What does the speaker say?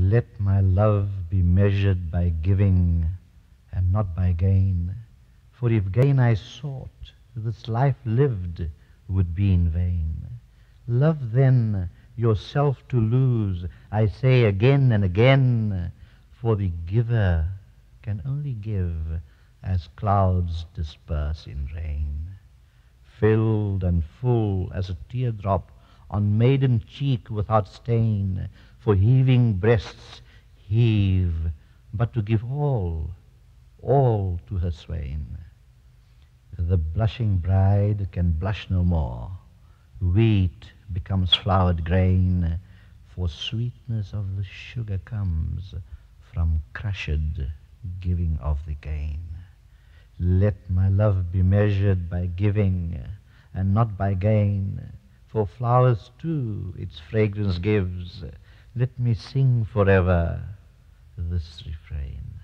Let my love be measured by giving and not by gain. For if gain I sought, this life lived would be in vain. Love then yourself to lose, I say again and again, for the giver can only give as clouds disperse in rain. Filled and full as a teardrop on maiden cheek without stain, for heaving breasts heave, but to give all to her swain. The blushing bride can blush no more. Wheat becomes flowered grain, for sweetness of the sugar comes from crushed giving of the gain. Let my love be measured by giving and not by gain, for flowers too its fragrance gives. Let me sing forever this refrain.